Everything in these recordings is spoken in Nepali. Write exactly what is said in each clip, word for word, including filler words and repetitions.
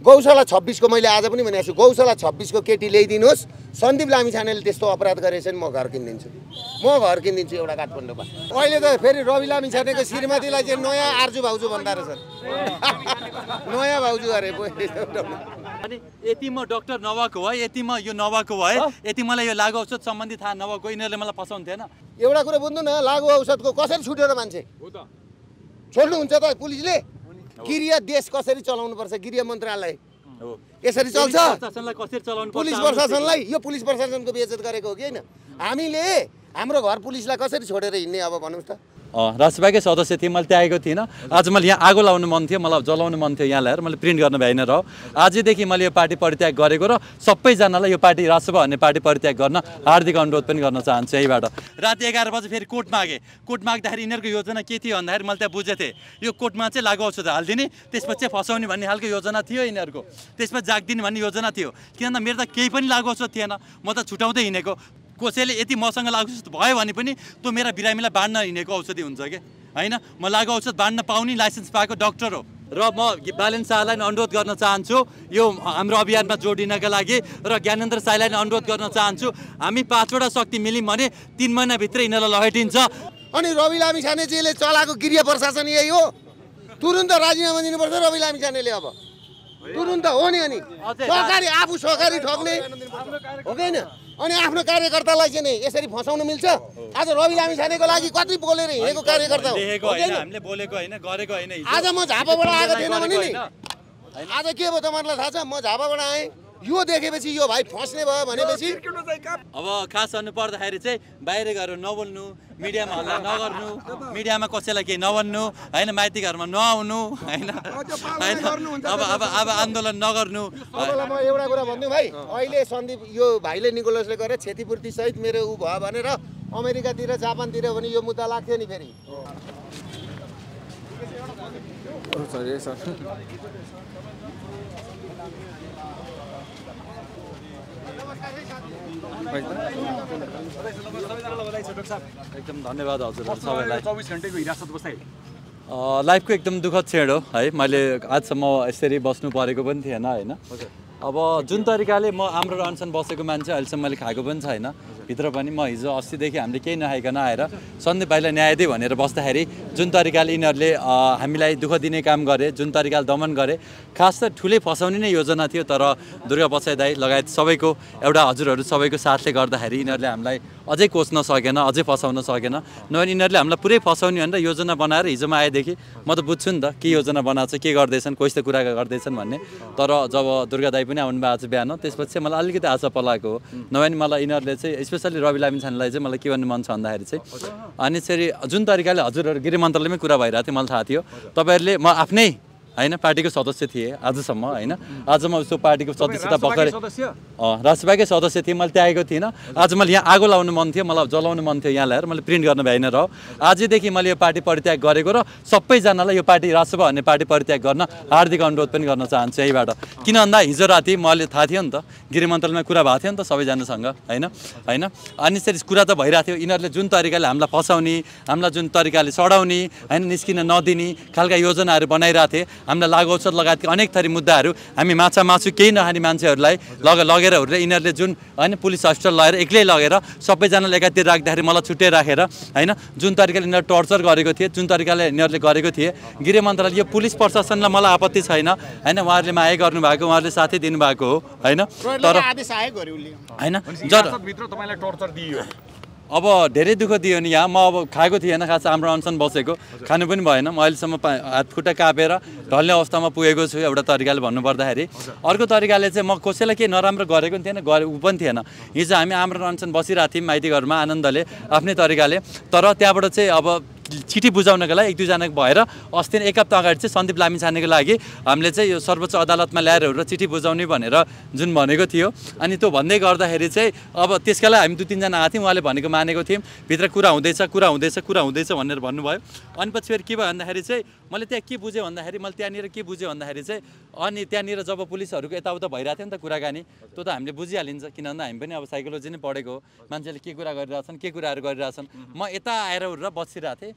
गौशाला छब्बिस को मैले आज पनि भनेको छु, गौशाला छब्बिस को केटी ल्याइदिनुहोस्। सन्दीप लामिछानेले त्यस्तो अपराध गरेछ नि म घर किनिदिन्छु, म घर किनिदिन्छु एउटा काठमाडौँमा। अहिले त फेरि रवि लामिछानेको श्रीमतीलाई चाहिँ नयाँ आर्जु भाउजू भन्दा रहेछन्, नयाँ भाउजू अरे। अनि यति म डाक्टर नभएको भए, यति म यो नभएको भए, यति मलाई यो लागु औषध सम्बन्धी थाहा नभएको यिनीहरूले मलाई फसाउनु थिएन। एउटा कुरा बुझ्नु न, लागु औषधको कसरी छुट्यो र मान्छे छोड्नुहुन्छ त पुलिसले? गृह देश कसरी चलाउनु पर्छ, गृह मन्त्रालय यसरी चल्छ? पुलिस प्रशासनलाई यो पुलिस प्रशासनको बेइज्जत गरेको हो कि होइन? हामीले हाम्रो घर पुलिसलाई कसरी छोडेर हिँड्ने अब भन्नुहोस् त? राष्ट्रसभाकै सदस्य थिएँ, मैले त्यागेको थिइनँ। आज मैले यहाँ आगो लाउनु मन थियो, मलाई जलाउनु मन थियो यहाँ ल्याएर, मैले प्रिन्ट गर्न भ्याइन र आजदेखि मैले यो पार्टी परित्याग गरेको र सबैजनालाई यो पार्टी राष्ट्रसभा भन्ने पार्टी परित्याग गर्न हार्दिक अनुरोध पनि गर्न चाहन्छु यहीबाट। राति एघार बजे फेरि कोर्ट मागेँ, कोर्ट माग्दाखेरि यिनीहरूको योजना के थियो भन्दाखेरि मैले त्यहाँ बुझेको थिएँ, यो कोर्टमा चाहिँ लागु औषध हालिदिने, त्यसपछि चाहिँ फसाउने भन्ने खालको योजना थियो यिनीहरूको, त्यसमा जागिदिने भन्ने योजना थियो। किनभने मेरो त केही पनि लागु औषध थिएन, म त छुटाउँदै हिँडेको। कसैले यति मसँग लागु औषध भयो भने पनि त्यो मेरा बिरामीलाई बाँड्न हिँडेको औषधि हुन्छ कि होइन? म लागु औषध बाँड्न पाउने लाइसेन्स पाएको डक्टर हो र म बालेन शाहलाई अनुरोध गर्न चाहन्छु यो हाम्रो अभियानमा जोडिनका लागि, र ज्ञानेन्द्र साईलाई अनुरोध गर्न चाहन्छु हामी पाँचवटा शक्ति मिल्यौँ भने तिन महिनाभित्र यिनीहरूलाई लहेटिन्छ। अनि रवि लामिछानेजीले चलाएको गृह प्रशासन यही हो, तुरुन्त राजीनामा दिनुपर्छ रवि लामिछानेले। अब तुरुन्त हो नि, अनि सहकारी आफू सहकारी ठग्ने हो कि होइन? अनि आफ्नो कार्यकर्तालाई चाहिँ नि यसरी फसाउनु मिल्छ? आज रवि लामिछानेको लागि कति बोलेर हिँडेको कार्यकर्ता हो, हामीले बोलेको होइन, गरेको होइन। आज म झापाबाट आएको थिएन भने नि, आज के भयो तपाईँहरूलाई थाहा छ? म झापाबाट आएँ, यो देखेपछि यो भाइ फस्ने भयो भनेपछि अब खास गर्नु पर्दाखेरि चाहिँ बाहिर गएर नबोल्नु, मिडियामा हल्ला नगर्नु, मिडियामा कसैलाई केही नभन्नु होइन, माइती घरमा नआउनु होइन, अब अब अब आन्दोलन नगर्नु। तपाईँलाई म एउटा कुरा भन्छु भाइ, अहिले सन्दीप यो भाइले निकोलसले गरेर क्षतिपूर्ति सहित मेरो ऊ भयो भनेर अमेरिकातिर जापानतिर भने यो मुद्दा लाग्थ्यो नि फेरि। एकदम धन्यवाद हजुर सबैलाई। चौबिस घन्टेको हिरासत बसाइ लाइफको एकदम दुःखद क्षण हो है। मैले आजसम्म यसरी बस्नु परेको पनि थिएन होइन। अब जुन तरिकाले म आम्रो अनसन बसेको मान्छे अहिलेसम्म मैले खाएको पनि छैन भित्र पनि। म हिजो अस्तिदेखि हामीले केही नखाइकन आएर सन्दीप भाइलाई न्याय दे भनेर बस्दाखेरि जुन तरिकाले यिनीहरूले हामीलाई दुःख दिने काम गरे, जुन तरिकाले दमन गरे, खास त ठुलै फसाउने नै योजना थियो। तर दुर्गा बसाइ दाई लगायत सबैको एउटा हजुरहरू सबैको साथले गर्दाखेरि यिनीहरूले हामीलाई अझै कोच्न सकेन, अझै फसाउन सकेन। नभए यिनीहरूले हामीलाई पुरै फसाउने भनेर योजना बनाएर हिजोमा आएदेखि म त बुझ्छु नि त के योजना बनाएको छ, के गर्दैछन्, कोही त कुरा गर्दैछन् भन्ने। तर जब दुर्गा दाई पनि आउनुभयो आज बिहान, त्यसपछि चाहिँ मलाई अलिकति आशा पलाएको हो। नभए मलाई यिनीहरूले चाहिँ स्पेसली रवि लामिछानेलाई चाहिँ मलाई के भन्नु मन छ भन्दाखेरि चाहिँ अनि चाहिँ जुन तरिकाले हजुरहरू गृह मन्त्रालयमै कुरा भइरहेको थियो मलाई थाहा थियो। तपाईँहरूले म आफ्नै होइन पार्टीको सदस्य थिएँ आजसम्म होइन। आज म उसको पार्टीको सदस्यता भर्खरै राष्ट्रसभाकै सदस्य थिएँ, मैले त्यागेको थिइनँ। आज मैले यहाँ आगो लाउनु मन थियो, मलाई जलाउनु मन थियो यहाँ ल्याएर, मैले प्रिन्ट गर्न भ्याइन र आजदेखि मैले यो पार्टी परित्याग गरेको र सबैजनालाई यो पार्टी राष्ट्रसभा भन्ने पार्टी परित्याग गर्न हार्दिक अनुरोध पनि गर्न चाहन्छु यहीबाट। किन भन्दा हिजो राति मैले थाहा थियो नि त गृह मन्त्रालयमा कुरा भएको थियो नि त सबैजनासँग होइन होइन। अनि त्यसरी कुरा त भइरहेको थियो। यिनीहरूले जुन तरिकाले हामीलाई फसाउने, हामीलाई जुन तरिकाले सडाउने होइन, निस्किन नदिने खालका योजनाहरू बनाइरहेको थिए। हामीलाई लागु औषध लगायतका अनेक थरी मुद्दाहरू, हामी माछा मासु केही नखाने मान्छेहरूलाई लग लगेर हुर्रे यिनीहरूले जुन होइन पुलिस हस्पिटल लगेर एक्लै लगेर सबैजनालाई एकातिर राख्दाखेरि मलाई छुट्टै राखेर होइन जुन तरिकाले यिनीहरू टर्चर गरेको थिए, जुन तरिकाले यिनीहरूले गरेको थिए। गृह मन्त्रालय यो पुलिस प्रशासनलाई मलाई आपत्ति छैन होइन, उहाँहरूले माया गर्नुभएको, उहाँहरूले साथै दिनुभएको हो होइन। तर होइन अब धेरै दुःख दियो नि यहाँ। म अब खाएको थिएन, खास हाम्रो अनसन बसेको, खानु पनि भएन। म अहिलेसम्म हात खुट्टा कापेर ढल्ने अवस्थामा पुगेको छु एउटा तरिकाले भन्नुपर्दाखेरि। अर्को तरिकाले चाहिँ म कसैलाई केही नराम्रो गरेको पनि थिएन, गरे ऊ पनि थिएन। हिजो हामी हाम्रो अनसन बसिरहेको थियौँ माइती घरमा आनन्दले आफ्नै तरिकाले। तर त्यहाँबाट चाहिँ अब चिठी बुझाउनको लागि एक दुईजना भएर अस्ति एक हप्ता अगाडि चाहिँ सन्दीप लामिछानेको लागि हामीले चाहिँ यो सर्वोच्च अदालतमा ल्याएर र चिठी बुझाउने भनेर जुन भनेको थियो। अनि त्यो भन्दै गर्दाखेरि चाहिँ अब त्यसका लागि हामी दुई तिनजना आएको थियौँ, उहाँले भनेको मानेको थियौँ। भित्र कुरा हुँदैछ कुरा हुँदैछ कुरा हुँदैछ भनेर भन्नुभयो। अनि पछि फेरि के भयो भन्दाखेरि चाहिँ मैले त्यहाँ के बुझेँ भन्दाखेरि मैले त्यहाँनिर के बुझेँ भन्दाखेरि चाहिँ अनि त्यहाँनिर जब पुलिसहरूको यताउता भइरहेको थियो नि त कुराकानी, त्यो त हामीले बुझिहालिन्छ। किन भन्दा हामी पनि अब साइकोलोजी नै पढेको हो, मान्छेले के कुरा गरिरहेछन् के कुराहरू गरिरहेछन्। म यता आएर उठेर बसिरहेको थिएँ,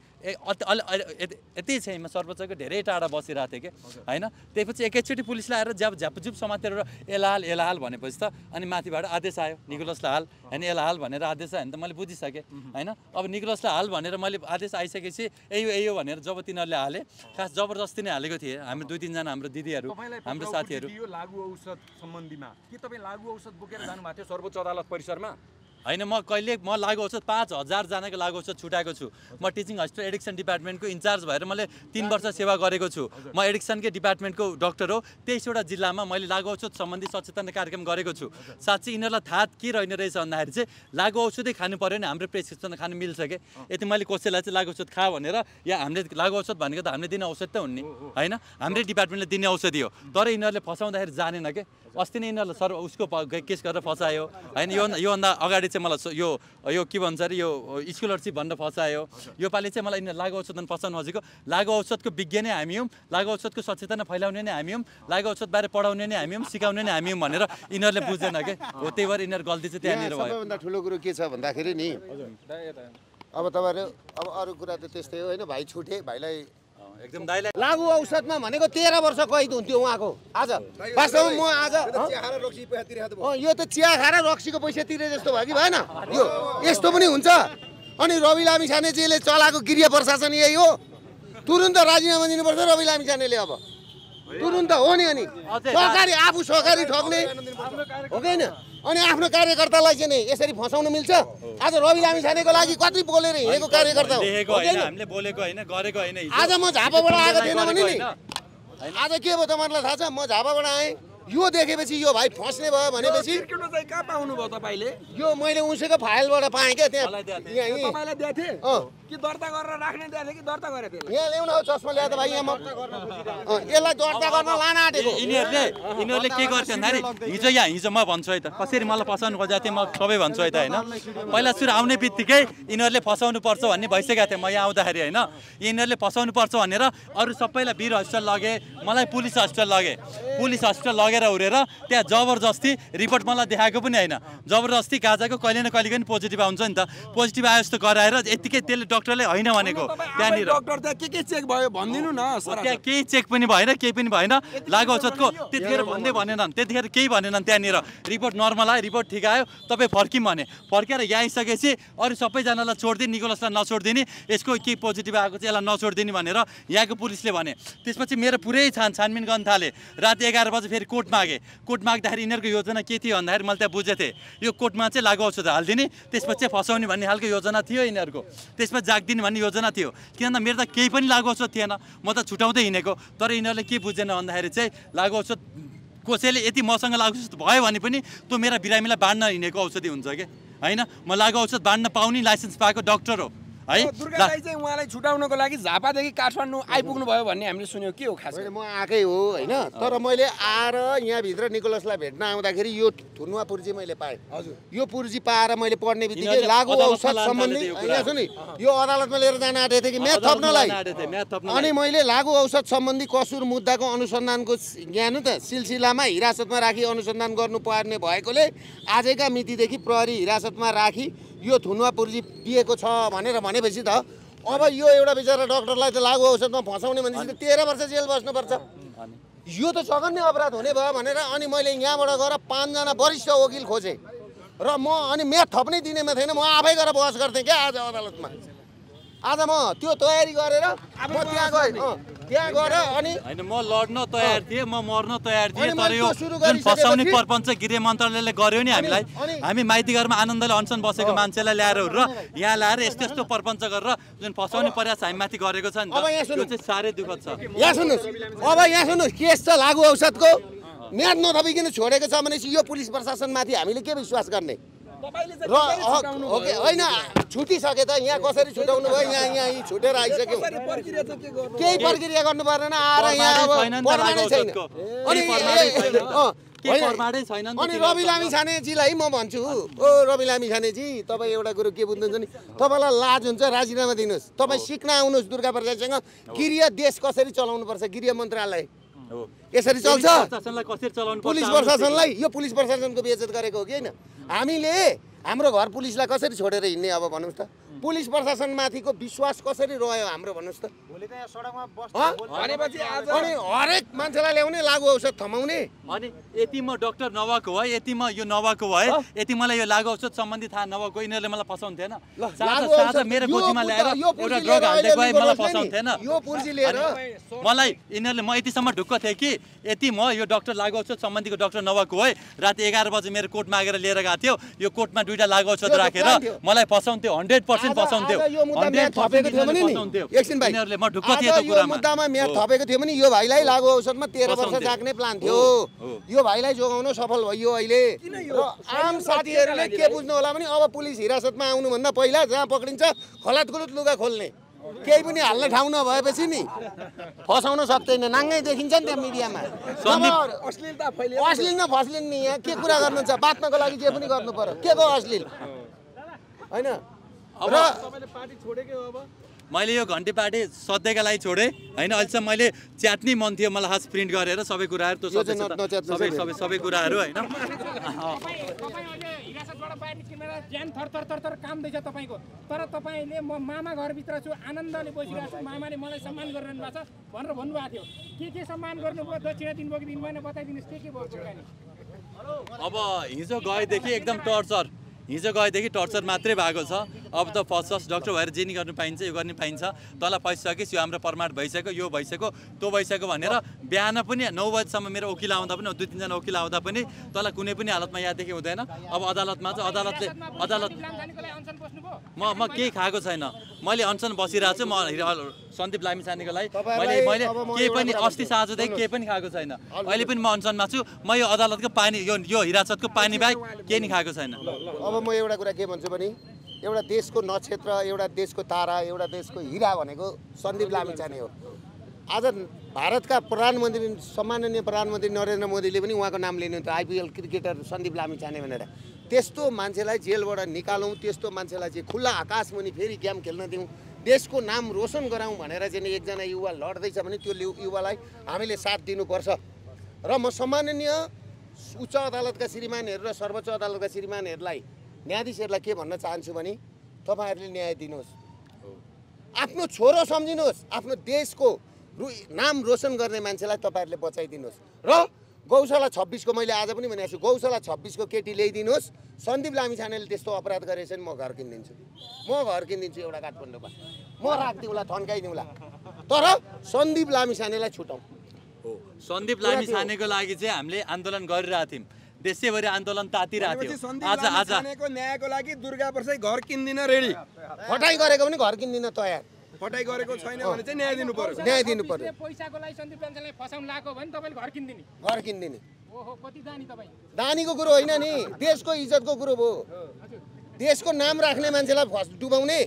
यति चाहिँ म सर्वोच्चको धेरै टाढा बसिरहेको थिएँ कि होइन। त्यसपछि एकैचोटि पुलिसले आएर ज्याप झ्यापझुप समातेर यसलाई हाल यसलाई हाल भनेपछि त अनि माथिबाट आदेश आयो निकोलसलाई हाल होइन यसलाई हाल भनेर आदेश आयो भने त मैले बुझिसकेँ होइन। अब निकोलसलाई हाल भनेर मैले आदेश आइसकेपछि यही यही हो भनेर जब तिनीहरूले हाले खास जबरजस्ती नै हालेको थिएँ। हामी दुई तिनजना हाम्रो दिदीहरू हाम्रो साथीहरू लागु औषध सम्बन्धीमा के तपाईँ लागु औषध बोकेर जानुभएको थियो सर्वोच्च अदालत परिसरमा? होइन म कहिले म लागु औषध पाँच हजारजनाको लागु औषध छुटाएको छु। म टिचिङ हस्पिटल एडिक्सन डिपार्टमेन्टको इन्चार्ज भएर मैले तिन वर्ष सेवा गरेको छु। म एडिक्सनकै डिपार्टमेन्टको डक्टर हो। तेइसवटा जिल्लामा मैले लागु औषध सम्बन्धी सचेतना कार्यक्रम गरेको छु। साँच्चै यिनीहरूलाई थाहा के रहेन रहेछ भन्दाखेरि चाहिँ लागु औषधै खानु पऱ्यो भने हाम्रो प्रेसक्रिप्सन खानु मिल्छ कि यति मैले कसैलाई चाहिँ लागु औषध खा भनेर या हामीले लागु औषध भनेको त हामीले दिने औषध त हुने होइन हाम्रै डिपार्टमेन्टले दिने औषधि हो। तर यिनीहरूले फसाउँदाखेरि जानेन के अस्ति नै यिनीहरूले सर उसको केस गरेर फसायो होइन। यो योभन्दा अगाडि चाहिँ मलाई यो यो के भन्छ अरे यो स्कलरसिप भनेर फसायो। योपालि चाहिँ मलाई यिनीहरू लागु औषध फसाउनु खोजेको। लागु औषधको विज्ञ नै हामी हौँ, लागु औषधको सचेतना फैलाउने नै हामी हौँ, लागु औषधबारे पढाउने नै हामी हौँ, सिकाउने नै हामी हौँ भनेर यिनीहरूले बुझ्दैन के हो। त्यही भएर यिनीहरू गल्ती चाहिँ त्यहाँनिर भयो। सबैभन्दा ठुलो कुरो के छ भन्दाखेरि नि अब तपाईँहरू अब अरू कुरा त त्यस्तै हो होइन। भाइ छुटे भाइलाई एकदम दाइलाई लागु औषधमा भनेको तेह्र वर्ष कैद हुन्थ्यो उहाँको। आज वास्तवमा म आज यो त चिया खाएर रक्सीको पैसा तिरे जस्तो भयो कि भएन यो यस्तो पनि हुन्छ। अनि रवि लामिछानेजीले चलाएको गृह प्रशासन यही हो। तुरुन्त राजीनामा दिनुपर्छ रवि लामिछानेले अब तुरुन्त हो नि। अनि सहकारी आफू सहकारी ठग्ने हो कि होइन। अनि आफ्नो कार्यकर्तालाई चाहिँ नि यसरी फसाउन मिल्छ? आज रवि लामिछानेको लागि कति बोलेर हिँडेको कार्यकर्ता हो। हामीले बोलेको होइन गरेको होइन। आज म झापाबाट आएको थिएन भने नि आज के भयो तपाईँहरूलाई थाहा छ? म झापाबाट आएँ यो देखेपछि यो भाइ फस्ने भयो भनेपछि कहाँ पाउनु भयो तपाईँले? यो मैले उसैको फाइलबाट पाएँ क्या त्यहाँ तपाईँलाई दिएको थिएँ कि दर्ता गरेर राख्ने दिएको थिएँ कि दर्ता गरेको थिएँ? यहाँ ल्याउन चस्मा ल्याएर भाइ यहाँ म यसलाई दर्ता गर्न लान आँटेको। यिनीहरूले यिनीहरूले के गर्छ भन्दाखेरि हिजो यहाँ हिजो म भन्छु है त कसरी मलाई फसाउनु खोजेको थिएँ म सबै भन्छु है त होइन। पहिला सुरु आउने बित्तिकै यिनीहरूले फसाउनु पर्छ भन्ने भइसकेको थियो। म यहाँ आउँदाखेरि होइन यिनीहरूले फसाउनु पर्छ भनेर अरू सबैलाई वीर हस्पिटल लगे, मलाई पुलिस हस्पिटल लगे। पुलिस हस्पिटल लगेर उरेर त्यहाँ जबरजस्ती रिपोर्ट मलाई देखाएको पनि होइन। जबरजस्ती गाजाको कहिले न कहिले पनि पोजिटिभ आउँछ नि त। पोजिटिभ आयो जस्तो गराएर यत्तिकै त्यसले डक्टरले होइन भनेको त्यहाँनिर डक्टर त्यहाँ के के चेक भयो भनिदिनु न। त्यहाँ केही चेक पनि भएन केही पनि भएन। लागु औषधको त्यतिखेर भन्दै भनेनन् त्यतिखेर केही भनेनन्। त्यहाँनिर रिपोर्ट नर्मल आयो रिपोर्ट ठिक आयो तपाईँ फर्किम भने फर्केर यहाँ आइसकेपछि अरू सबैजनालाई छोडिदिने निकोलसलाई नछोडिदिने यसको के पोजिटिभ आएको चाहिँ यसलाई नछोडिदिने भनेर यहाँको पुलिसले भने। त्यसपछि मेरो पुरै छान छानबिन गर्न थालेँ। राति एघार बजे फेरि कोर्ट मागे। कोर्ट माग्दाखेरि यिनीहरूको योजना के थियो भन्दाखेरि मैले त्यहाँ बुझेको थिएँ यो कोर्टमा चाहिँ लागु औषध हालिदिने त्यसपछि फसाउने भन्ने खालको योजना थियो यिनीहरूको। त्यसमा जागिदिने भन्ने योजना थियो। किनभने मेरो त केही पनि लागु औषध थिएन म त छुटाउँदै हिँडेको। तर यिनीहरूले के बुझेन भन्दाखेरि चाहिँ लागु औषध कसैले यति मसँग लागु औषध भयो भने पनि त्यो मेरा बिरामीलाई बाँड्न हिँडेको औषधि हुन्छ कि होइन। म लागु औषध बाँड्न पाउने लाइसेन्स पाएको डक्टर हो है। दुर्गा दाइ चाहिँ उहाँलाई छुटाउनको लागि झापादेखि काठमाडौँ आइपुग्नु भयो भन्ने हामीले सुन्यौँ के हो खास? म आएकै हो होइन। तर मैले आएर यहाँभित्र निकोलसलाई भेट्न आउँदाखेरि यो थुनुवा पुर्जी मैले पाएँ। हजुर यो पुर्जी पाएर मैले पढ्ने बित्तिकै लागु औषध सम्बन्धी यहाँ सुनि यो अदालतमा लिएर जान आँटेको थिएँ कि म्याथ थप्नलाई। अनि मैले लागु औषध सम्बन्धी कसुर मुद्दाको अनुसन्धानको ज्ञान त सिलसिलामा हिरासतमा राखी अनुसन्धान गर्नुपर्ने भएकोले आजैका मितिदेखि प्रहरी हिरासतमा राखी यो थुनुवा पुर्जी दिएको छ भनेर भनेपछि त अब यो एउटा बिचरा डक्टरलाई त लागु औषधमा फसाउने भनेपछि त तेह्र वर्ष जेल बस्नुपर्छ। यो त जघन्य अपराध हुने भयो भनेर अनि मैले यहाँबाट गएर पाँचजना वरिष्ठ वकिल खोजेँ र म अनि म्याथ थप्नै दिनेमा थिएन। म आफै गएर बहस गर्थेँ क्या आज अदालतमा। आज म त्यो तयारी गरेर म त्यहाँ गएँ त्यहाँ गएर अनि होइन म लड्न तयार थिएँ म मर्न तयार थिएँ। तर यो जुन फसाउने प्रपञ्च गृह मन्त्रालयले गर्यो नि हामीलाई हामी माइती घरमा आनन्दले अनसन बसेको मान्छेलाई ल्याएर र यहाँ ल्याएर यस्तो यस्तो प्रपञ्च गरेर जुन फसाउने प्रयास हामी माथि गरेको छ नि त यो चाहिँ साह्रै दुःखद छ। यहाँ सुन्नुहोस् अब यहाँ सुन्नुहोस् केस छ लागु औषधको म्याद नथपिकन छोडेको छ भनेपछि यो पुलिस प्रशासनमाथि हामीले के विश्वास गर्ने र होइन छुटिसके त यहाँ कसरी छुटाउनु भयो? यहाँ यहाँ छुटेर आइसक्यो केही प्रक्रिया गर्नु पर्दैन आएर यहाँ अब प्रमाणै छैन। अनि अनि रवि लामिछानेजीलाई म भन्छु ओ रवि लामिछानेजी तपाईँ एउटा कुरो के बुझ्नुहुन्छ नि तपाईँलाई लाज हुन्छ राजीनामा दिनुहोस्। तपाईँ सिक्न आउनुहोस् दुर्गा प्रसादसँग गृह देश कसरी चलाउनु पर्छ गृह मन्त्रालय यसरी चल्छ। पुलिस प्रशासनलाई यो पुलिस प्रशासनको बेइज्जत गरेको हो कि होइन? हामीले हाम्रो घर पुलिसलाई कसरी छोडेर हिँड्ने अब भन्नुहोस् त? पुलिस प्रशासनमाथिको विश्वास कसरी रह्यो हाम्रो भन्नुहोस् त भोलि त यहाँ सडकमा बस भनेपछि आज अनि हरेक मान्छेलाई ल्याउने लागु औषध थमाउने अनि यति म डक्टर नभएको भए यति म यो नभएको भए यति मलाई यो लागु औषध सम्बन्धी थाहा नभएको यिनीहरूले मलाई फसाउँथेन साझा साझा मेरो गोजीमा ल्याएर एउटा ड्रग हाल्दै गए मलाई फसाउँथेन यो पुर्जी लिएर मलाई यिनीहरूले म यतिसम्म ढुक्क थिएँ कि यति म यो डक्टर लागु औषध सम्बन्धीको डक्टर नभएको भए राति एघार बजे मेरो कोर्ट मागेर लिएर गएको थियो यो कोर्टमा दुईवटा लागु औषध राखेर मलाई फसाउँथ्यो हन्ड्रेड पर्सेन्ट फसाउँथ्यो यो मुद्दा म्याद थपेको थियो भने नि एकछिन भाइ यिनीहरूले म ढुक्क थिएँ त्यो यो कुरामा मुद्दामा म्याद थपेको थियो भने यो भाइलाई लागु औषधमा तेह्र वर्ष जाग्ने प्लान थियो यो भाइलाई जोगाउन सफल भयो अहिले र आम साथीहरूले के बुझ्नु होला भने अब पुलिस हिरासतमा आउनुभन्दा पहिला जहाँ पक्रिन्छ खलातखुलुत लुगा खोल्ने केही पनि हाल्ने ठाउँ नभएपछि नि फसाउन सक्दैन नाङ्गै देखिन्छ नि त्यहाँ मिडियामा अश्लीलता फैलियो अश्लील न फस्लिन नि यहाँ के कुरा गर्नुहुन्छ बाँच्नको लागि जे पनि गर्नु पर्यो के को अश्लील होइन र तपाईले पार्टी छोडेकै हो अब मैले यो घन्टी पार्टी सधैँका लागि छोडेँ होइन अहिलेसम्म मैले च्याट्नै मन थियो मलाई खास प्रिन्ट गरेर सबै कुराहरू त्यो सबै सबै सबै सबै कुराहरू होइन हिरासतबाट बाहिर निस्किएर ज्यान थर थर थर थर कामदैछ तपाईँको तर तपाईँले म मामा घरभित्र छु आनन्दले बसिरहेको छु मामाले मलाई सम्मान गरिरहनु भएको छ भनेर भन्नुभएको थियो के के सम्मान गर्नुभयो दक्षिणा दिनुभयो कि दिनुभएन बताइदिनुहोस् के के भयो अब हिजो गएदेखि एकदम टर्चर हिजो गएदेखि टर्चर मात्रै भएको छ अब त फर्स्ट फर्स्ट डक्टर भएर जे नि गर्नु पाइन्छ यो गर्नु पाइन्छ तँलाई पैसा सकिस् यो हाम्रो प्रमाण भइसक्यो यो भइसक्यो त्यो भइसक्यो भनेर बिहान पनि नौ बजीसम्म मेरो वकिल आउँदा पनि दुई तिनजना वकिल आउँदा पनि तँलाई कुनै पनि हालतमा याददेखि हुँदैन अब अदालतमा चाहिँ अदालतले अदालत म म केही खाएको छैन मैले अनसन बसिरहेको छु म सन्दीप लामिछानेको लागि मैले मैले केही पनि अस्ति साँझदेखि केही पनि खाएको छैन अहिले पनि म अनसनमा छु म यो अदालतको पानी यो यो हिरासतको पानी बाहेक केही नि खाएको छैन अब म एउटा कुरा के भन्छु भने एउटा देशको नक्षत्र एउटा देशको तारा एउटा देशको हिरा भनेको सन्दीप लामिछाने हो आज भारतका प्रधानमन्त्री सम्माननीय प्रधानमन्त्री नरेन्द्र मोदीले पनि उहाँको नाम लिनुहुन्थ्यो आइपिएल क्रिकेटर सन्दीप लामिछाने भनेर त्यस्तो मान्छेलाई जेलबाट निकालौँ त्यस्तो मान्छेलाई चाहिँ खुल्ला आकाशमुनि फेरि गेम खेल्न दिउँ देशको नाम रोशन गराउँ भनेर चाहिँ एकजना युवा लड्दैछ भने त्यो युवालाई हामीले साथ दिनुपर्छ र म सम्माननीय उच्च अदालतका श्रीमानहरू र सर्वोच्च अदालतका श्रीमानहरूलाई न्यायाधीशहरूलाई के भन्न चाहन्छु भने तपाईँहरूले न्याय दिनुहोस् आफ्नो छोरो सम्झिनुहोस् आफ्नो देशको रु नाम रोशन गर्ने मान्छेलाई तपाईँहरूले बचाइदिनुहोस् र गौशाला छब्बिसको मैले आज पनि भनेको छु गौशाला छब्बिसको केटी ल्याइदिनुहोस् सन्दीप लामिछानेले त्यस्तो अपराध गरेछ भने म घर किनिदिन्छु म घर किनिदिन्छु एउटा काठमाडौँमा म राखिदिउँला थन्काइदिउँला तर सन्दीप लामिछानेलाई छुटाउँ हो सन्दीप लामिछानेको लागि चाहिँ हामीले आन्दोलन गरिरहेको थियौँ देशैभरि आन्दोलन तातिरहेको थियो आज आज न्यायको लागि दुर्गा प्रसाद घर किन्दिन रेडी फटाइ गरेको पनि घर किन्दिन तयार फटाइ गरेको छैन भने चाहिँ न्याय दिनु पर्यो न्याय दिनु पर्यो पैसाको लागि सन्दीप लामिछानेलाई फसाउन लागेको भने तपाईँले घर किन्दिने घर किन्दिने ओहो कति दानी तपाईँ दानीको कुरो होइन नि देशको इज्जतको कुरो हो देशको नाम राख्ने मान्छेलाई फस डुबाउने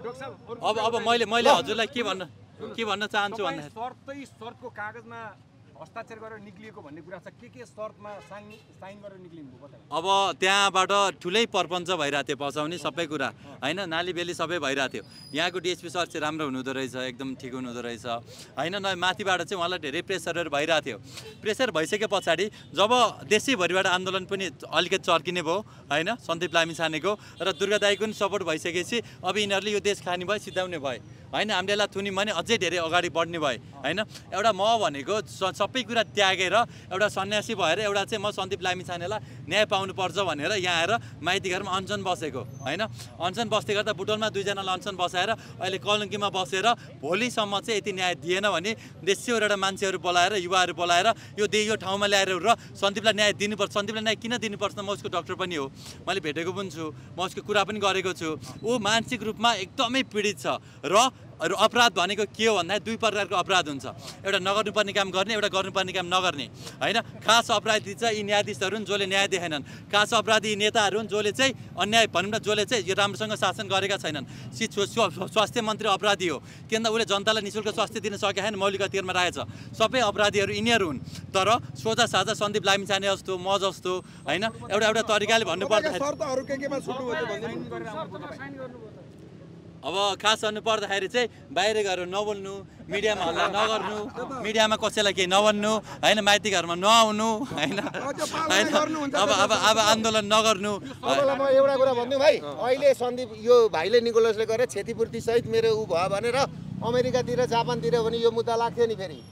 अब अब मैले मैले हजुरलाई के भन्न के भन्न चाहन्छु भन्दा शर्तै शर्तको कागजमा हस्ताक्षर गरेर निक्लिएको भन्ने कुरा छ के के शर्तमा साइन साइन गरेर निक्लिनु बताउनु अब त्यहाँबाट ठुलै प्रपञ्च भइरहेको थियो बचाउने सबै कुरा होइन नाली बेली सबै भइरहेको थियो यहाँको डिएसपी सर चाहिँ राम्रो हुनुहुँदो रहेछ एकदम ठिक हुनुहुँदो रहेछ होइन न माथिबाट चाहिँ उहाँलाई धेरै प्रेसरहरू भइरहेको थियो प्रेसर भइसके पछाडि जब देशैभरिबाट आन्दोलन पनि अलिकति चर्किने भयो होइन सन्दीप लामिछानेको र दुर्गा दाईको पनि सपोर्ट भइसकेपछि अब यिनीहरूले यो देश खाने भए सिद्धाउने भए होइन हामीले यसलाई थुन्यौँ भने अझै धेरै अगाडि बढ्ने भए होइन एउटा म भनेको सबै कुरा त्यागेर एउटा सन्यासी भएर एउटा चाहिँ म सन्दीप लामिछानेलाई न्याय पाउनुपर्छ भनेर यहाँ आएर माइती घरमा अनसन बसेको होइन अनसन बस्दै गर्दा बुटोलमा दुईजनालाई अनसन बसाएर अहिले कलङ्कीमा बसेर भोलिसम्म चाहिँ यति न्याय दिएन भने देशैबाट मान्छेहरू बोलाएर युवाहरू बोलाएर यो दे यो ठाउँमा ल्याएर र सन्दीपलाई न्याय दिनुपर्छ सन्दीपलाई न्याय किन दिनुपर्छ म उसको डक्टर पनि हो मैले भेटेको पनि छु म उसको कुरा पनि गरेको छु ऊ मानसिक रूपमा एकदमै पीडित छ र अपराध भनेको के हो भन्दा दुई प्रकारको अपराध हुन्छ एउटा नगर्नुपर्ने काम गर्ने एउटा गर्नुपर्ने काम नगर्ने होइन खास अपराधी चाहिँ यी न्यायाधीशहरू हुन् जसले न्याय दिएनन् खास अपराधी नेताहरू हुन् जसले चाहिँ अन्याय भनौँ न जसले चाहिँ यो राम्रोसँग शासन गरेका छैनन् सी स्वास्थ्य मन्त्री अपराधी हो किन उसले जनतालाई निःशुल्क स्वास्थ्य दिन सकेका छैन मौलिक अधिकारमा रहेछ सबै अपराधीहरू यिनीहरू हुन् तर सोझा साझा सन्दीप लामिछाने जस्तो म जस्तो होइन एउटा एउटा तरिकाले भन्नुपर्दाखेरि अब खास भन्नु पर्दाखेरि चाहिँ बाहिर गएर नबोल्नु, मिडियामा हल्ला नगर्नु, मिडियामा कसैलाई केही नभन्नु होइन, माइती घरमा नआउनु होइन होइन अब अब अब आन्दोलन नगर्नु। तपाईँलाई म एउटा कुरा भनिदिउँ भाइ, अहिले सन्दीप यो भाइले निकोलसले गरेर क्षतिपूर्ति सहित मेरो ऊ भयो भनेर अमेरिकातिर जापानतिर भने यो मुद्दा लाग्थ्यो नि फेरि।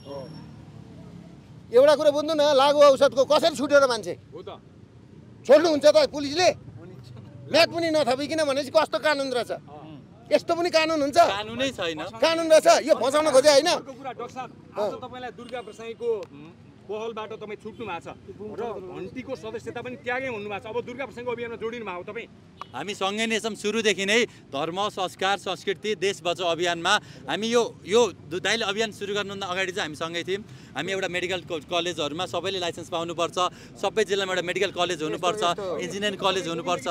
एउटा कुरा बुझ्नु न, लागु औषधको कसरी छुट्यो र मान्छे छोड्नुहुन्छ त पुलिसले? म्याट पनि नथपिकन भनेपछि कस्तो कानुन रहेछ? यस्तो पनि कानुन हुन्छ? कानुनै छैन, कानुन रहेछ। यो फसाउन खोजे होइन। अर्को कुरा डाक्टर साहब, आज तपाईँलाई दुर्गा प्रसाईको पहलबाट तपाईँ छुट्नु भएको छ र घन्टीको सदस्यता पनि त्यागै हुनुभएको छ। अब दुर्गा प्रसाईको अभियानमा जोडिनु भएको तपाईँ? हामी सँगै नै छौँ सुरुदेखि नै। धर्म, संस्कार, संस्कृति, देश बचाउ अभियानमा हामी यो यो दाइले अभियान सुरु गर्नुभन्दा अगाडि चाहिँ हामी सँगै थियौँ। हामी एउटा मेडिकल कलेजहरूमा सबैले लाइसेन्स पाउनुपर्छ, सबै जिल्लामा एउटा मेडिकल कलेज हुनुपर्छ, इन्जिनियरिङ कलेज हुनुपर्छ।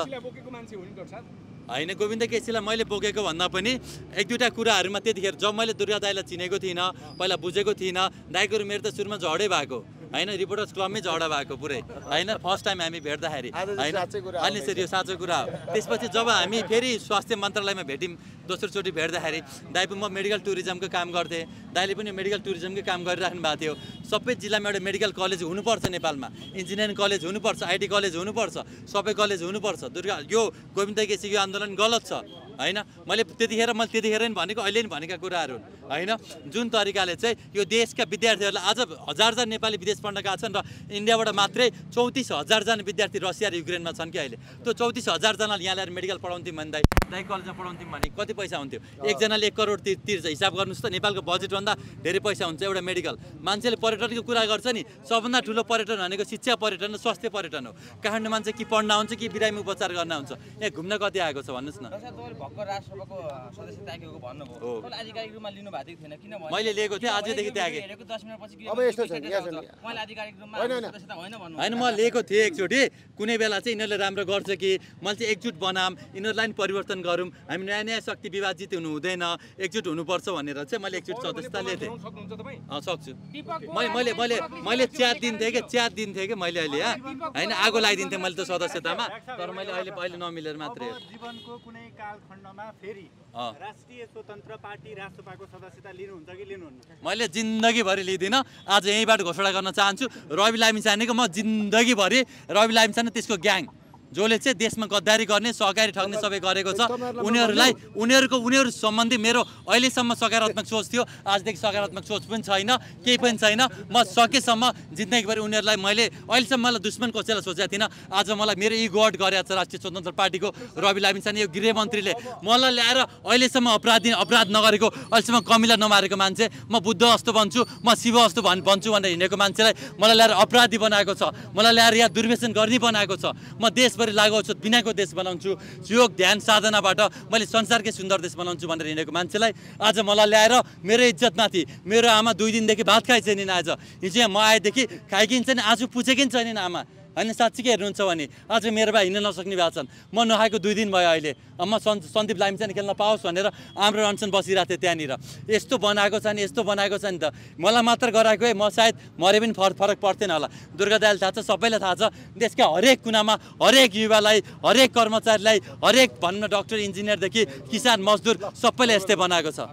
होइन, गोविन्द केसीलाई मैले बोकेको भन्दा पनि एक दुईवटा कुराहरूमा त्यतिखेर जब मैले दुर्गा दाइलाई चिनेको थिइनँ, पहिला बुझेको थिइनँ, दाइको मेरो त सुरुमा झगडै भएको होइन, रिपोर्टर्स क्लबमै झगडा भएको पुरै होइन, फर्स्ट टाइम हामी भेट्दाखेरि होइन। अनि यसरी यो साँचो कुरा हो। त्यसपछि जब हामी फेरि स्वास्थ्य मन्त्रालयमा भेट्यौँ दोस्रोचोटि भेट्दाखेरि, दाइ पनि म मेडिकल टुरिज्मको काम गर्थेँ, दाइले पनि मेडिकल टुरिज्मकै काम गरिराख्नु भएको थियो। सबै जिल्लामा एउटा मेडिकल कलेज हुनुपर्छ नेपालमा, इन्जिनियरिङ कलेज हुनुपर्छ, आइटी कलेज हुनुपर्छ, सबै कलेज हुनुपर्छ। दुर्गा यो गोविन्द केसीको आन्दोलन गलत छ होइन। मैले त्यतिखेर मैले त्यतिखेर नि भनेको, अहिले नि भनेका कुराहरू होइन। जुन तरिकाले चाहिँ यो देशका विद्यार्थीहरूलाई आज हजार हजार नेपाली विदेश पढ्न गएका छन् र इन्डियाबाट मात्रै चौतिस हजारजना विद्यार्थी रसिया र युक्रेनमा छन् कि अहिले। त्यो चौतिस हजारजनाले यहाँ ल्याएर मेडिकल पढाउँथ्यौँ भने दाइ दाइ कलेजमा पढाउँथ्यौँ भने कति पैसा हुन्थ्यो? एकजनाले एक करोड तिर तिर्छ, हिसाब गर्नुहोस् त। नेपालको बजेटभन्दा धेरै पैसा हुन्छ एउटा मेडिकल। मान्छेले पर्यटनको कुरा गर्छ नि, सबभन्दा ठुलो पर्यटन भनेको शिक्षा पर्यटन र स्वास्थ्य पर्यटन हो। काठमाडौँ मान्छे कि पढ्न आउँछ कि बिरामी उपचार गर्न आउँछ, यहाँ घुम्न कति आएको छ भन्नुहोस् न। राष्ट्रसभाको सदस्य त्यागेको भन्नुभयो, तपाईले आधिकारिक रूपमा लिनु भएको थिएन किन? मैले लिएको थिएँ, आजदेखि त्यागे। दस मिनेटपछि अब यस्तो छ नि, यहाँ छ नि, मैले आधिकारिक रूपमा सदस्यता होइन भन्नु होइन। म लिएको थिएँ एकचोटि, कुनै बेला चाहिँ यिनीहरूले राम्रो गर्छ कि मैले चाहिँ एकजुट बनाम, यिनीहरूलाई पनि परिवर्तन गरौँ, हामी नयाँ नयाँ शक्ति विभाजित हुनु हुँदैन, एकजुट हुनुपर्छ भनेर चाहिँ मैले एकचोटि सदस्यता लिएको थिएँ। अँ सक्छु। मैले मैले मैले मैले च्यात दिन्थेँ कि च्यात दिन्थेँ कि मैले अहिले होइन, आगो लगाइदिन्थेँ मैले त सदस्यतामा, तर मैले अहिले अहिले नमिलेर मात्रै हो। जीवनको कुनै कालखण्डमा फेरि राष्ट्रिय स्वतन्त्र पार्टी राष्ट्रपाको सदस्यता लिनुहुन्छ कि लिनुहुन्न? मैले जिन्दगीभरि लिँदिनँ। आज यहीँबाट घोषणा गर्न चाहन्छु, रवि लामिछानेको म जिन्दगीभरि रवि लामिछाने त्यसको ग्याङ जसले चाहिँ देशमा गद्दारी गर्ने, सहकारी ठग्ने सबै गरेको छ, उनीहरूलाई उनीहरूको उनीहरू सम्बन्धी मेरो अहिलेसम्म सकारात्मक सोच थियो, आजदेखि सकारात्मक सोच पनि छैन, केही पनि छैन। म सकेसम्म जिन्दगीभरि उनीहरूलाई मैले अहिलेसम्म मलाई दुश्मन कसैलाई सोचेको थिइनँ। आज मलाई मेरो इगो हर्ट गरेको छ राष्ट्रिय स्वतन्त्र पार्टीको रवि लामिछाने यो गृहमन्त्रीले मलाई ल्याएर अहिलेसम्म अपराधी अपराध नगरेको, अहिलेसम्म कमिला नमारेको मान्छे, म बुद्ध जस्तो भन्छु, म शिव जस्तो भन् भन्छु भनेर हिँडेको मान्छेलाई मलाई ल्याएर अपराधी बनाएको छ, मलाई ल्याएर यहाँ दुर्व्यसन गर्ने बनाएको छ। म देश लागु औषध बिनाको देश बनाउँछु, योग ध्यान साधनाबाट मैले संसारकै सुन्दर देश बनाउँछु भनेर हिँडेको मान्छेलाई आज मलाई ल्याएर मेरो इज्जतमाथि, मेरो आमा दुई दिनदेखि भात खाइ छैन आज, हिजो यहाँ म आएदेखि खाइकिन्छ नि, आज पुछेकै छैनन् आमा होइन। साँच्चीकै हेर्नुहुन्छ भने आज मेरो भाइ हिँड्न नसक्ने भएको छन्, म नखाएको दुई दिन भयो अहिले। म सन्दीप लामिछाने खेल्न पाओस् भनेर हाम्रो अनसन बसिरहेको थिएँ त्यहाँनिर। यस्तो बनाएको छ नि, यस्तो बनाएको छ नि त, मलाई मात्र गराएको है, म सायद मरे पनि फरक फरक पर्दैन होला। दुर्गा दाइले थाहा छ, सबैलाई थाहा छ, देशका हरेक कुनामा हरेक युवालाई, हरेक कर्मचारीलाई, हरेक भन्न डाक्टर इन्जिनियरदेखि किसान मजदुर सबैले यस्तै बनाएको छ।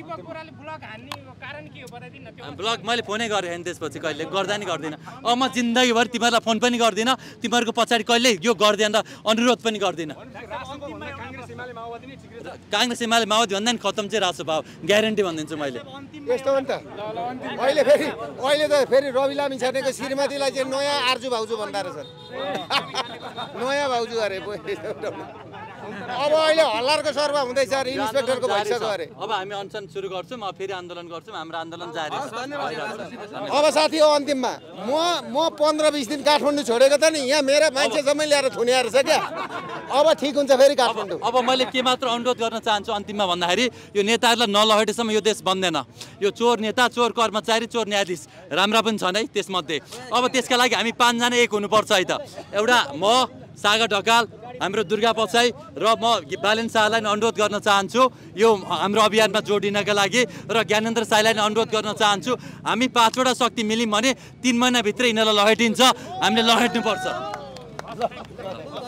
ब्लग मैले फोनै गरेँ नि, त्यसपछि कहिले गर्दा नि गर्दिनँ। अब म जिन्दगीभरि तिमीहरूलाई फोन पनि गर्दिनँ, तिमीहरूको पछाडि कहिले यो गर्दैन र अनुरोध पनि गर्दिनँ। काङ्ग्रेस एमाले माओवादी भन्दा नि खतम चाहिँ राजसभा हो, ग्यारेन्टी भनिदिन्छु मैले। यस्तो हो नि त, अहिले फेरि अहिले त फेरि रवि लामिछानेको श्रीमतीलाई चाहिँ नयाँ आर्जु भाउजू भन्दा रहेछ, नयाँ भाउजू अरे। अब अहिले हल्लारको सर्वा हुँदैछ अरे, इन्सपेक्टरको भइसक्यो अरे। अब हामी अनसन सुरु गर्छौँ, अब फेरि आन्दोलन गर्छौँ, हाम्रो आन्दोलन जारी छ। अब साथी हो अन्तिममा म म पन्ध्र बिस दिन काठमाडौँ छोडेको त नि, यहाँ मेरा मान्छे सबै ल्याएर थुनिएर छ क्या। अब ठिक हुन्छ फेरि काठमाडौँ। अब मैले के मात्र अनुरोध गर्न चाहन्छु अन्तिममा भन्दाखेरि, यो नेताहरूलाई नलहटेसम्म यो देश बन्दैन। यो चोर नेता, चोर कर्मचारी, चोर न्यायाधीश राम्रा पनि छन् है त्यसमध्ये। अब त्यसका लागि हामी पाँचजना एक हुनुपर्छ है त। एउटा म सागर ढकाल, हाम्रो दुर्गा पछाई र म बालेन शाहलाई अनुरोध गर्न चाहन्छु यो हाम्रो अभियानमा जोडिनका लागि, र ज्ञानेन्द्र साईलाई अनुरोध गर्न चाहन्छु, हामी पाँचवटा शक्ति मिल्यौँ भने तीन महिनाभित्र यिनीहरूलाई लहेटिन्छ, हामीले लहेट्नुपर्छ।